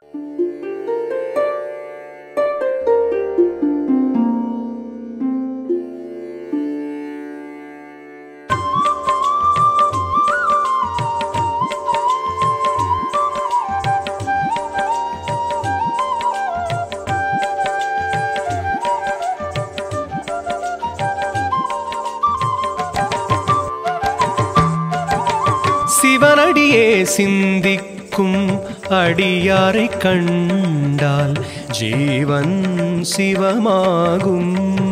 சிவனடியே சிந்திக்கும் அடியாரை கண்டால் ஜீவன் சிவமாகும்.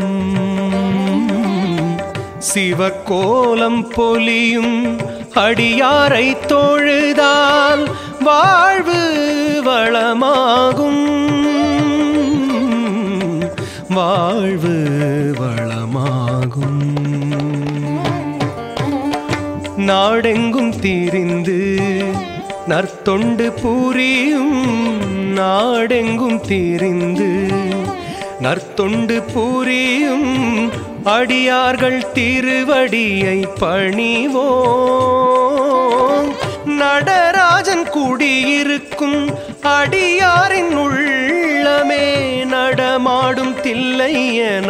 சிவக்கோலம் பொலியும் அடியாரை தொழுதால் வாழ்வு வளமாகும். வாழ்வு வளமாகும். நாடெங்கும் திரிந்து நற்தொண்டு புரியும். நாடெங்கும் திரிந்து நற்தொண்டு புரியும் அடியார்கள் திருவடியை பணிவோம். நடராஜன் குடியிருக்கும் அடியாரின் உள்ளமே நடமாடும் தில்லை என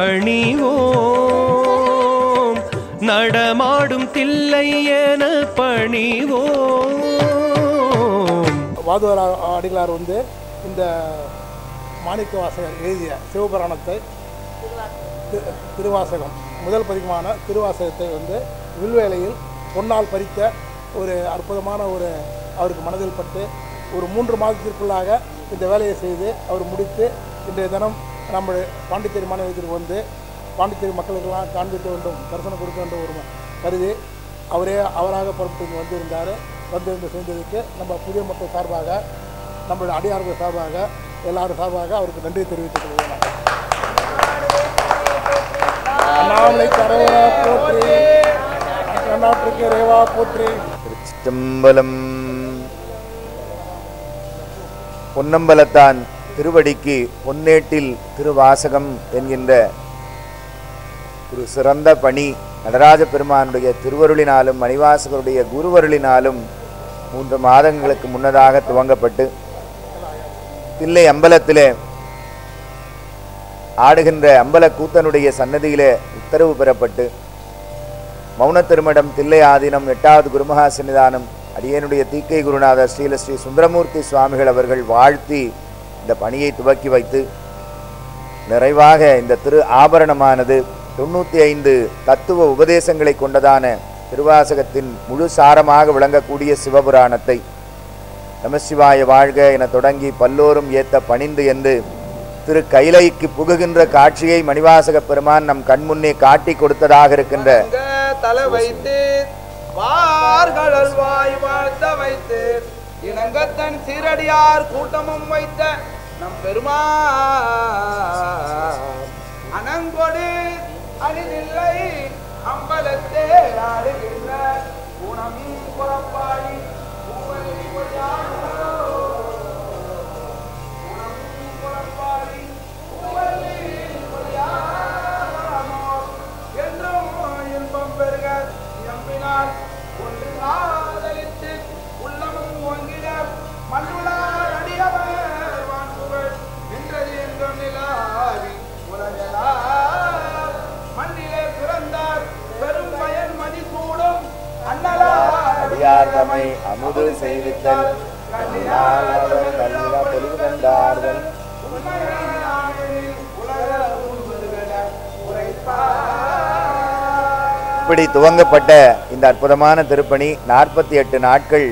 பணிவோம். நடமாடும் தில்லை என பணிவோம். வாதுவர அடிகளார் இந்த மாணிக்க வாசகர் எழுதிய சிவபுராணத்தை திருவாசகம் முதல் பதிகமான திருவாசகத்தை வில்வேலையில் பொன்னால் பறித்த ஒரு அற்புதமான அவருக்கு மனதில் பட்டு ஒரு 3 மாதத்திற்குள்ளாக இந்த வேலையை செய்து அவர் முடித்து இன்றைய தினம் நம்ம பாண்டிச்சேரி மாநிலத்திற்கு பாண்டிச்சேரி மக்களுக்கெல்லாம் காண்பிக்க வேண்டும், தரிசனம் கொடுக்க வேண்டும் ஒரு கருதி அவராக புறப்பட்டு வந்திருந்தார். சேர்ந்ததுக்கு நம்ம புதிய மக்கள் சார்பாக நம்மளுடைய அடியார்கள் சார்பாக எல்லாரும் சார்பாக அவருக்கு நன்றி தெரிவித்துக் கொள்கிறோம். அண்ணாமலை கரவரா போற்றி, கர்நாடக ரேவா போற்றி. திருச்சிற்றம்பலம். பொன்னம்பலத்தான் திருவடிக்கு பொன்னேட்டில் திருவாசகம் என்கின்ற ஒரு சிறந்த பணி நடராஜ பெருமானுடைய திருவருளினாலும் மணிவாசகருடைய குருவருளினாலும் 3 மாதங்களுக்கு முன்னதாக துவங்கப்பட்டு தில்லை அம்பலத்திலே ஆடுகின்ற அம்பல கூத்தனுடைய சன்னதியிலே உத்தரவு பெறப்பட்டு மௌன திருமடம் தில்லை ஆதீனம் 8வது குருமகா சன்னிதானம் அடியனுடைய தீக்கை குருநாதர் ஸ்ரீல ஸ்ரீ சுந்தரமூர்த்தி சுவாமிகள் அவர்கள் வாழ்த்தி இந்த பணியை துவக்கி வைத்து நிறைவாக இந்த திரு ஆபரணமானது 95 தத்துவ உபதேசங்களை கொண்டதான திருவாசகத்தின் முழு சாரமாக விளங்கக்கூடிய சிவபுராணத்தை நமசிவாய வாழ்க என தொடங்கி பல்லோரும் ஏத்த பணிந்து என்று திரு கைலைக்கு புகுகின்ற காட்சியை மணிவாசக பெருமான் நம் கண்முன்னே காட்டி கொடுத்ததாக இருக்கின்ற தலை வைத்து வார்கள் வாய் வாழ்த்த வைத்து இணங்கத்தன் சீரடியார் கூட்டமும் வைத்த நம் பெருமான் அனங்கொடு அணிதில்லை அம்பலத்தே ஆடுகின்ற குணம் புறப்பாடி என்றும் இன்பம் பெருக எம்பினால் ஒன்று ஆதரித்து உள்ளமும் ஓங்கிட மண்ணுளார் அடியவர் வான்புகள் நின்றது என்றும் நிலாவி உலகலார் மண்ணிலே பிறந்தார் பெரும் பயன் மதிசூடும் அடியார் தம்மை அமுது செய்வித்தல் பொலிவு கண்டார்கள். இப்படி துவங்கப்பட்ட இந்த அற்புதமான திருப்பணி 48 நாட்கள்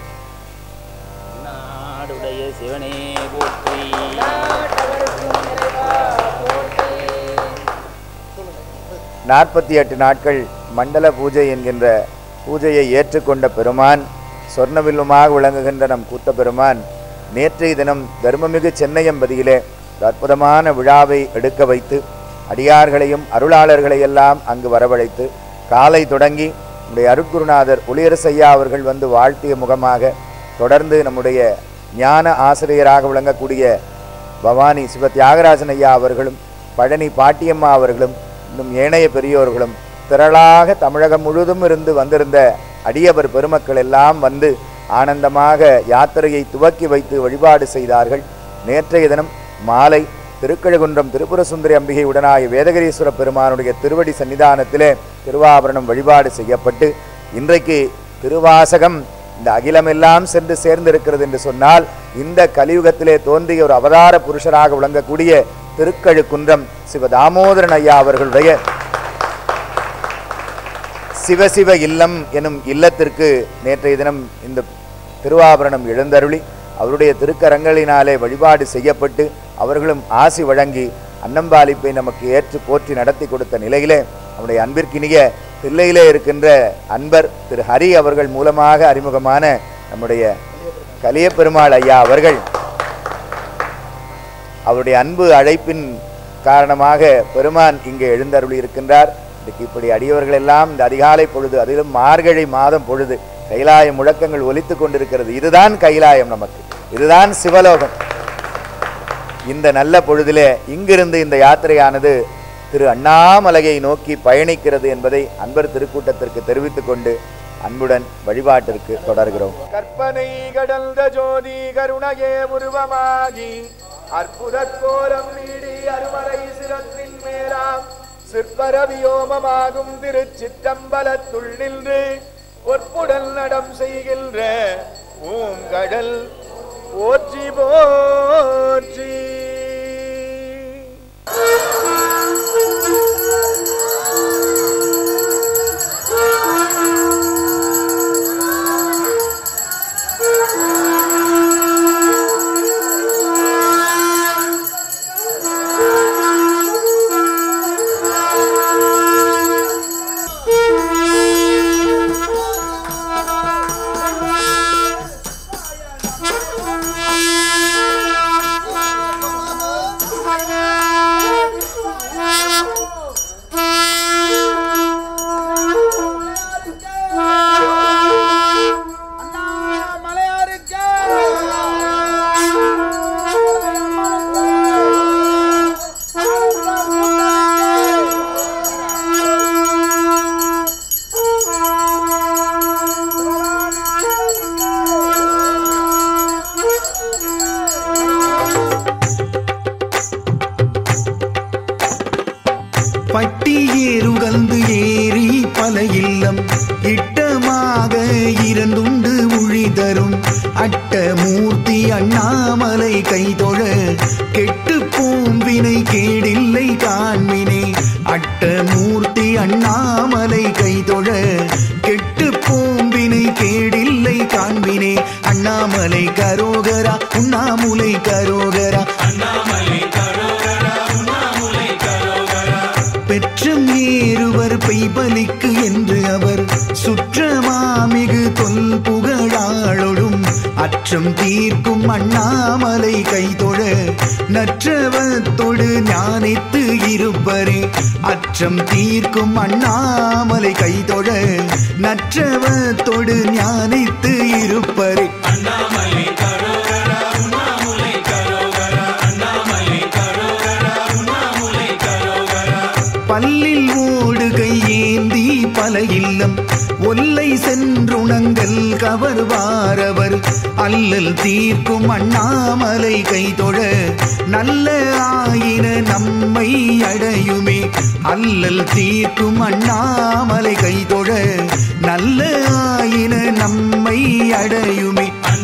நாடுடைய சிவனே போற்றி. 48 நாட்கள் மண்டல பூஜை என்கின்ற பூஜையை ஏற்றுக்கொண்ட பெருமான், சொர்ணவில்லுமாக விளங்குகின்ற நம் கூத்த பெருமான் நேற்றைய தினம் தர்மமிகு சென்னையம்பதியிலே அற்புதமான விழாவை எடுக்க வைத்து அடியார்களையும் அருளாளர்களையெல்லாம் அங்கு வரவழைத்து காலை தொடங்கி நம்முடைய அருட்குருநாதர் ஒளியரசையா அவர்கள் வாழ்த்திய முகமாக தொடர்ந்து நம்முடைய ஞான ஆசிரியராக விளங்கக்கூடிய பவானி சிவ தியாகராஜன் ஐயா அவர்களும் பழனி பாட்டியம்மா அவர்களும் இன்னும் ஏனைய பெரியோர்களும் திரளாக தமிழகம் முழுவதும் இருந்து வந்திருந்த அடியவர் பெருமக்கள் எல்லாம் ஆனந்தமாக யாத்திரையை துவக்கி வைத்து வழிபாடு செய்தார்கள். நேற்றைய தினம் மாலை திருக்கழுகுன்றம் திரிபுர சுந்தரி அம்பிகை உடனாய வேதகிரீஸ்வர பெருமானுடைய திருவடி சன்னிதானத்திலே திருவாபரணம் வழிபாடு செய்யப்பட்டு இன்றைக்கு திருவாசகம் இந்த அகிலமெல்லாம் சென்று சேர்ந்திருக்கிறது என்று சொன்னால் இந்த கலியுகத்திலே தோன்றிய ஒரு அவதார புருஷராக விளங்கக்கூடிய திருக்கழுக்குன்றம் சிவதாமோதரன் ஐயா அவர்களுடைய சிவசிவ இல்லம் எனும் இல்லத்திற்கு நேற்றைய தினம் இந்த திருவாபரணம் எழுந்தருளி அவருடைய திருக்கரங்களினாலே வழிபாடு செய்யப்பட்டு அவர்களும் ஆசி வழங்கி அன்னம்பாலிப்பை நமக்கு ஏற்று போற்றி நடத்தி கொடுத்த நிலையிலே நம்முடைய அன்பிற்கினிய தில்லையிலே இருக்கின்ற அன்பர் திரு ஹரி அவர்கள் மூலமாக அறிமுகமான நம்முடைய கலியபெருமாள் ஐயா அவர்கள் அவருடைய அன்பு அழைப்பின் காரணமாக பெருமான் இங்கே எழுந்தருளி இருக்கின்றார். இதுக்கு இப்படி அடியவர்கள் எல்லாம் இந்த அதிகாலை பொழுது, அதிலும் மார்கழி மாதம் பொழுது கைலாய முழக்கங்கள் ஒலித்து கொண்டிருக்கிறது. இதுதான் கைலாயம், நமக்கு இதுதான் சிவலோகம். இந்த நல்ல பொழுதிலே இங்கிருந்து இந்த யாத்திரையானது திரு அண்ணாமலையை நோக்கி பயணிக்கிறது என்பதை அன்பர் திருக்கூட்டத்திற்கு தெரிவித்துக் கொண்டு அன்புடன் வழிபாட்டிற்கு தொடர்கிறோம். கற்பனை கடந்த ஜோதி கருணையே உருவமாகி அற்புத கோலம் நீடி அருமறை சிரத்தின் மேலாம் சிற்பர வியோமமாகும் திருச்சிற்றம்பலத்துள் நின்று பொற்புடல் நடம் செய்கின்ற பூங்கடல் போற்றி போற்றி. பட்டியேறுகந்து ஏறி பல இல்லம் இட்டமாக இருந்துண்டு உழிதரும் அட்டமூர்த்தி அண்ணாமலை கைதொழ கெட்டு பூம்பினை கேடில்லை காண்மினே. அட்டமூர்த்தி அண்ணாமலை கைதொழ கெட்டு பூம்பினை கேடில்லை காண்பினே. அண்ணாமலை கரோகரா உண்ணாமுலை கரோகரா பெற்றும் ஏறுவர் பெய்பலிக்கு என்று அவர் சுற்றமாமிகு தொல் புகழாளொடும் அற்றம் தீர்க்கும் அண்ணாமலை கைதொழ நற்றவத்தொடு ஞானித்து இருப்பரே. அற்றம் தீர்க்கும் அண்ணாமலை கைதொழ நற்றவத்தொடு ஞானித்து இருப்பரே. பல்லில் ஓடுகை ஏந்தி பல இல்லம் ஒல்லை சென்றுணங்கள் கவர்வாரவர் அல்லல் தீர்க்கும் அண்ணாமலை கைதொழ நல்ல ஆயின நம்மை அடையுமே. அல்லல் தீர்க்கும் அண்ணாமலை கைதொழ நல்ல ஆயின நம்மை அடையுமே.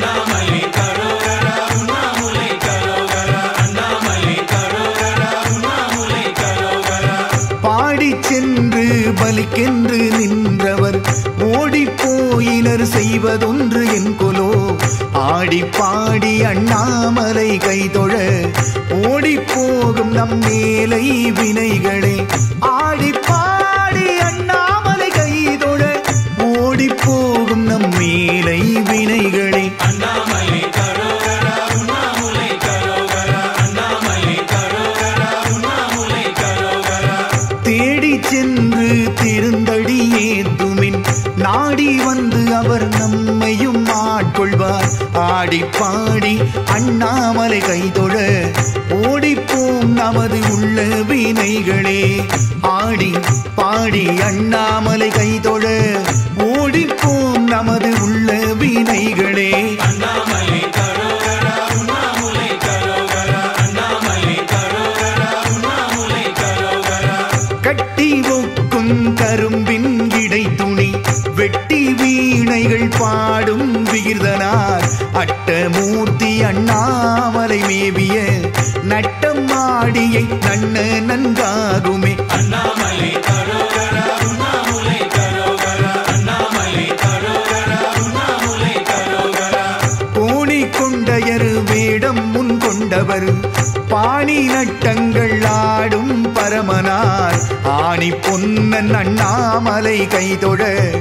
சென்று பலிக்கென்று நின்றவர் ஓடிப்போயினர் செய்வதொன்று என் கொலோ. ஆடி பாடி அண்ணாமலை கைதொழ ஓடிப்போகும் நம் மேலை வினைகளே. ஆடி பாடி அண்ணாமலை கைதொழ ஓடிப்போகும் நம் மேலை வினைகளே. சென்று திருந்தடி ஏத்துமின் நாடி வந்து அவர் நம்மையும் ஆட்கொள்வார். ஆடி பாடி அண்ணாமலை கைதொழ ஓடிப்போம் நமது உள்ள வினைகளே. ஆடி பாடி அண்ணாமலை கைதொழ ஓடிப்போம் நமது உள்ள வினைகளே. பரமனார் அட்டமூர்த்தி அண்ணாமலை மேவிய நட்டம் மாடியை நன்ன நன்காகுமே. அண்ணாமலை கரோகரா உண்ணாமுலை கரோகரா அண்ணாமலை கரோகரா உண்ணாமுலை கரோகரா. கோணி கொண்டையரு வேடம் முன் கொண்டவர் பாணி நட்டங்கள் ஆடும் பரமனார் ஆணி பொன்னன் அண்ணாமலை கைதொழ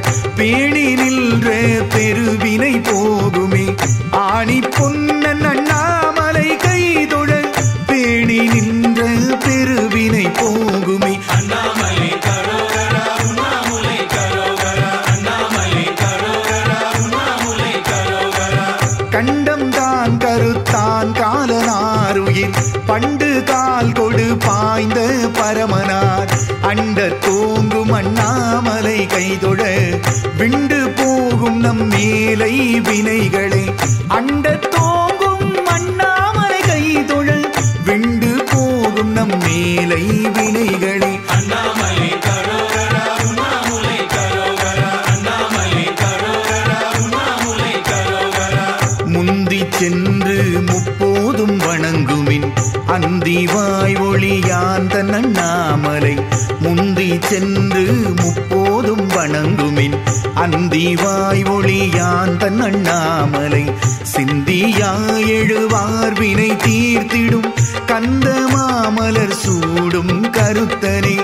பேணி நின்ற பெருவினை போகுமே. ஆணி பொன்னன் அண்ணாமலை கைதொழ பேணி நின்ற பெருவினை போகுமே. அண்ணாமலை கரோகரா உண்ணாமுலை கரோகரா அண்ணாமலை கரோகரா உண்ணாமுலை கரோகரா. கண்டம் தான் கருத்தான் காலனாருயிர் பண்டு கால் கொடு பாய்ந்த பரமனார் அண்ட தோங்கும் அண்ணாமலை கைதொழ விண்டு போகும் நம் மேலை வினைகளே. அண்ட தோங்கும் அண்ணாமலை கைதொழ விண்டு போகும் நம் மேலை வினைகளே. அண்ணாமலை கரோகரா உண்ணாமுலை கரோகரா அண்ணாமலை கரோகரா உண்ணாமுலை கரோகரா. முந்தி சென்று முப்போதும் வணங்குமின் அந்தி வாய் ஒளியாந்த அண்ணாமலை. முந்தி சென்று முப்போதும் வணங்குமின் அந்தி வாய் ஒளியாந்த அண்ணாமலை. சிந்தியாய் எழுவார் வினை தீர்த்திடும் கந்த மாமலர் சூடும் கருத்தனை.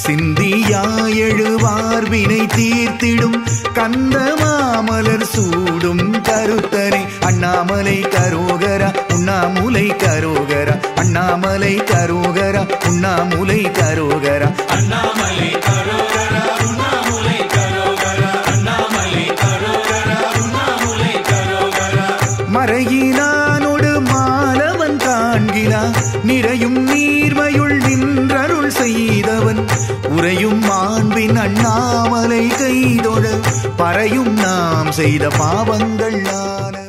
சிந்தியாய் எழுவார் வினை தீர்த்திடும் கந்த மாமலர் சூடும் கருத்தனை. அண்ணாமலை கரோகரா உண்ணாமுலை கரோகரா அண்ணாமலை கரோகரா உண்ணாமுலை கரோகரா. அண்ணாமலை கரோகரா உண்ணாமுலை கரோகரா அண்ணாமலை கரோகரா உண்ணாமுலை கரோகரா. மறையினானோடு மாலவன் காண்கிலா நிறையும் நீர்மையுள் நின்றருள் செய்தவன் உறையும் மாண்பின் அண்ணாமலை கைதொழ பறையும் நாம் செய்த பாவங்கள் ஆன